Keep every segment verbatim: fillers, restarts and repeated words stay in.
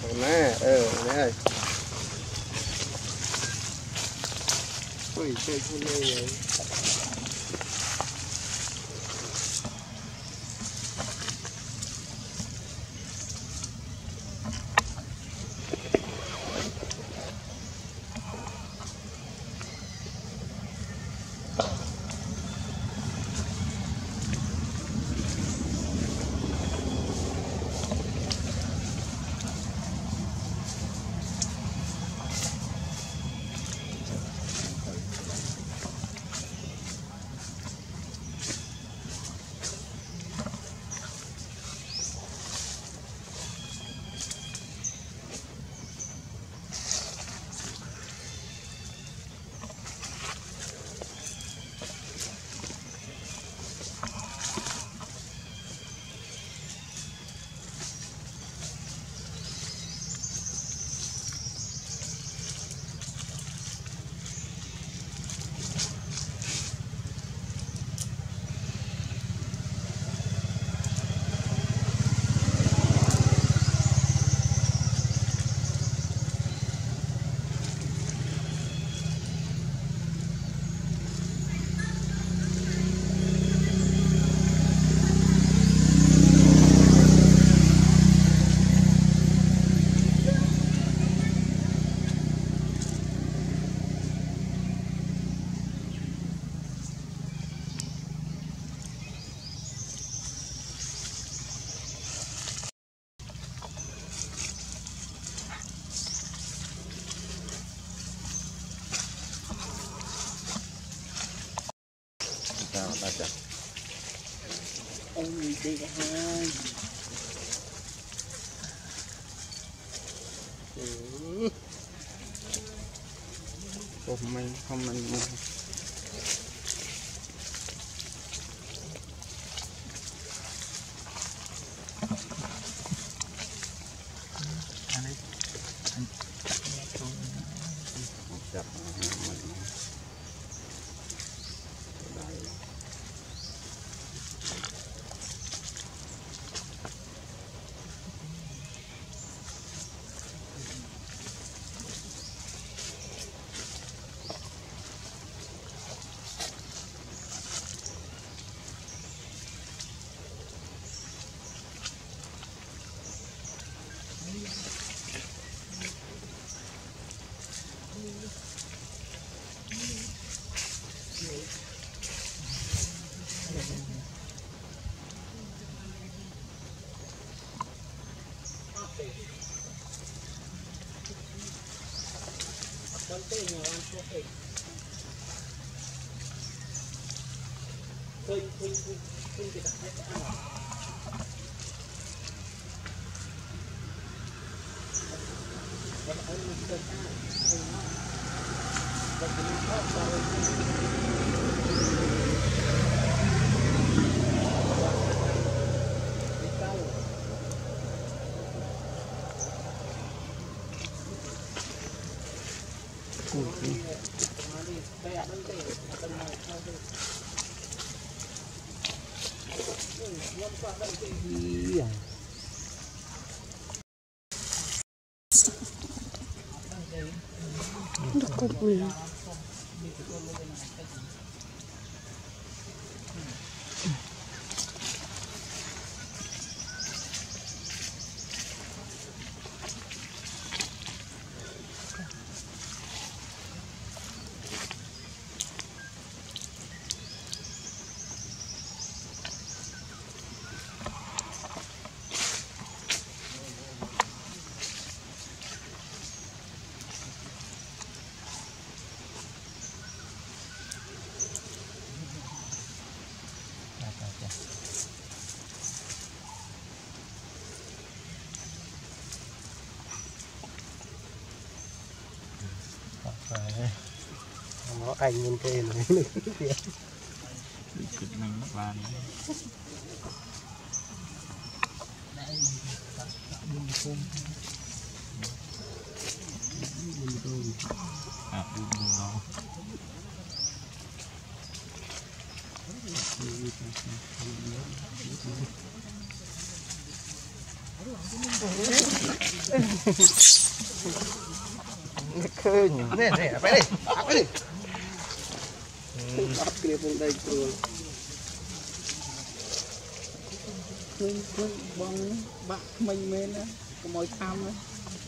nè ờ nè ui chơi con này này ô em giê hai ủa mình không mình con tên nhà ăn có thể khơi khơi khơi khơi thì đặt hết ăn và ở mình sơn ta thì nó và mình có rồi Được cục gì? nó anh lên kê này cực năng và à đúng khơi nhỉ nè nè phải đi phải đi áp kia bên đây rồi khơi khơi bong bạc mình men á có mồi tham á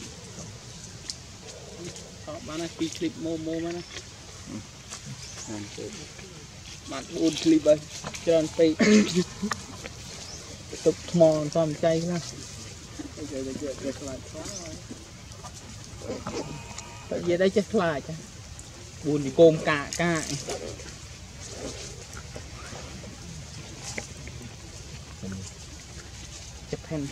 có bạn này đi clip mô mô mà nè bạn buồn clip đây tròn phi tục mòn xong chay ra bây giờ giờ giờ lại quá rồi tại vì đây chắc lại chứ buồn thì côm cả cả chụp hình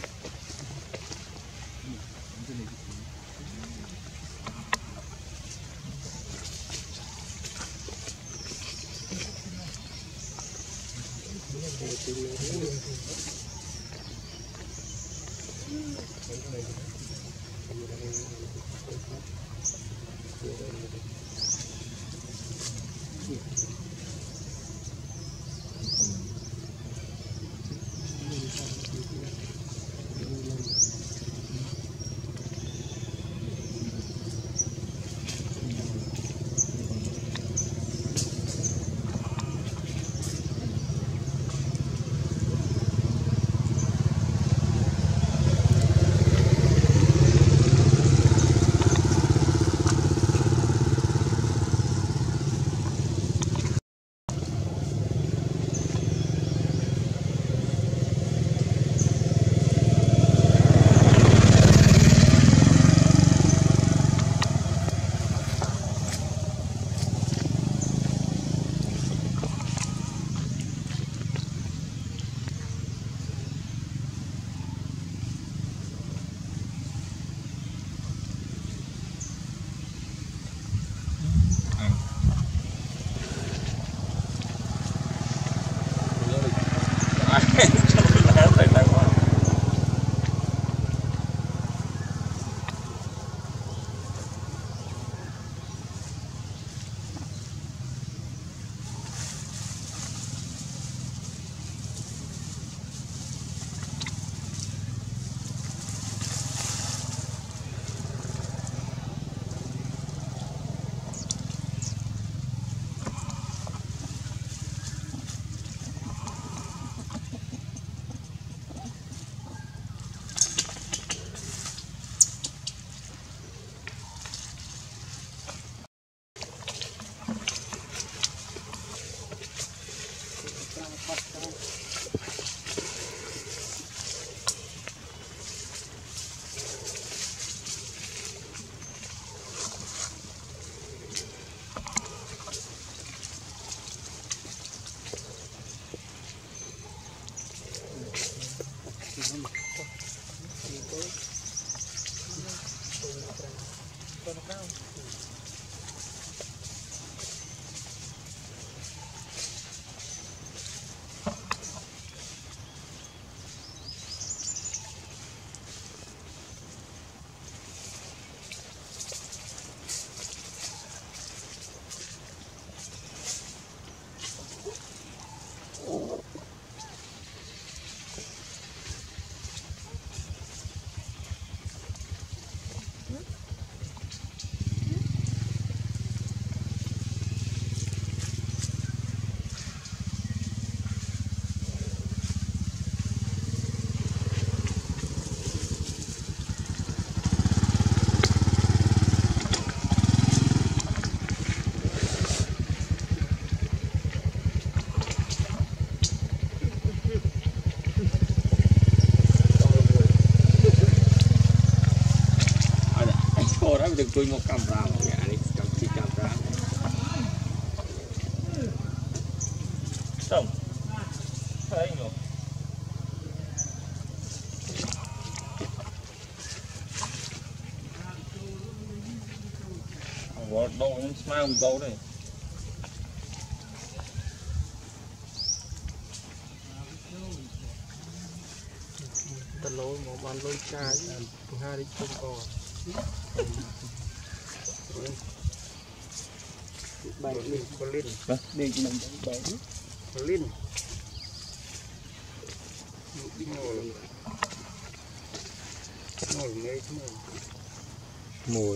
đừng chui một camera mà nhà đi cầm chi camera xong thấy nhổ vợ đâu những smile một câu đây tao lôi một bàn lôi chai hai đi chung cò bảy linh Colin đi mình bảy Colin mùi